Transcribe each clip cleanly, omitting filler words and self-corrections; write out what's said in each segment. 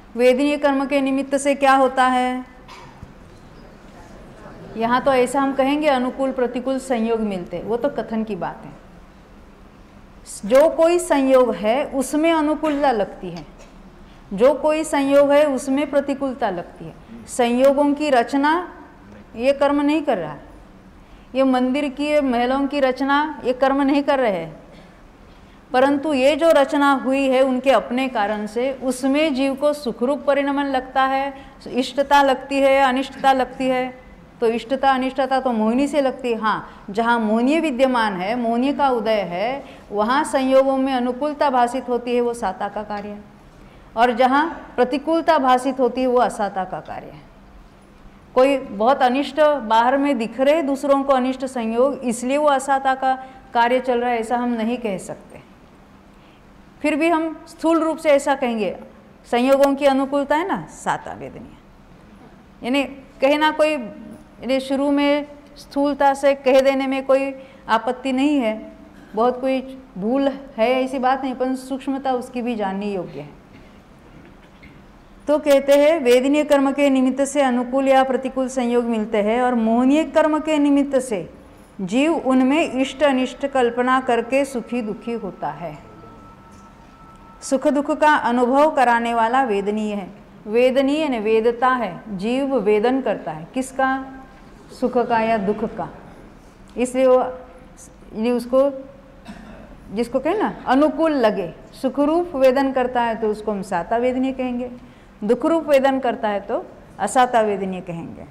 वेदनीय कर्म के निमित्त से क्या होता है? यहाँ तो ऐसा हम कहेंगे अनुकूल प्रतिकूल संयोग मिलते, वो तो कथन की बात है। जो कोई संयोग है उसमें अनुकूलता लगती है, जो कोई संयोग है उसमें प्रतिकूलता लगती है। संयोगों की रचना ये कर्म नहीं कर रहा है, ये मंदिर की महलों की रचना ये कर्म नहीं कर रहे हैं, परंतु ये जो रचना हुई है उनके अपने कारण से उसमें जीव को सुखरूप परिणमन लगता है, इष्टता लगती है, अनिष्टता लगती है। तो इष्टता अनिष्टता तो मोहिनी से लगती है। हाँ, जहाँ मोहनीय विद्यमान है, मोहनीय का उदय है, वहाँ संयोगों में अनुकूलता भाषित होती है, वो साता का कार्य है, और जहाँ प्रतिकूलता भाषित होती है वो असाता का कार्य है। कोई बहुत अनिष्ट बाहर में दिख रहे दूसरों को अनिष्ट संयोग, इसलिए वो असाता का कार्य चल रहा है, ऐसा हम नहीं कह सकते। फिर भी हम स्थूल रूप से ऐसा कहेंगे, संयोगों की अनुकूलता है ना, साता वेदनीय। यानी कहना कोई, यानी शुरू में स्थूलता से कह देने में कोई आपत्ति नहीं है, बहुत कोई भूल है ऐसी बात नहीं, पर सूक्ष्मता उसकी भी जाननी योग्य है। तो कहते हैं वेदनीय कर्म के निमित्त से अनुकूल या प्रतिकूल संयोग मिलते हैं, और मोहनीय कर्म के निमित्त से जीव उनमें इष्ट अनिष्ट कल्पना करके सुखी दुखी होता है। सुख दुख का अनुभव कराने वाला वेदनीय है। वेदनीय ने वेदता है, जीव वेदन करता है किसका? सुख का या दुख का। इसलिए वो उसको, जिसको कहे ना अनुकूल लगे, सुखरूप वेदन करता है तो उसको हम साता वेदनीय कहेंगे, दुख रूप वेदन करता है तो असाता वेदनीय कहेंगे।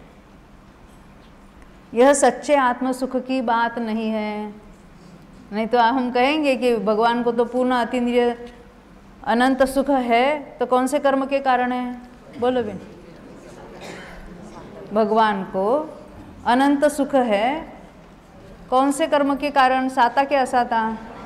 यह सच्चे आत्म सुख की बात नहीं है, नहीं तो हम कहेंगे कि भगवान को तो पूर्ण अतीन्द्रिय अनंत सुख है, तो कौन से कर्म के कारण है? बोलो बेन। भगवान को अनंत सुख है, कौन से कर्म के कारण? साता के असाता?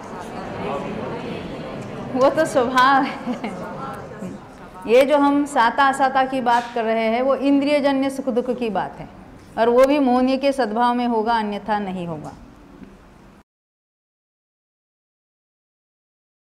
वो तो स्वभाव है। ये जो हम साता असाता की बात कर रहे हैं वो इंद्रियजन्य सुख दुख की बात है, और वो भी मोहनीय के सद्भाव में होगा, अन्यथा नहीं होगा।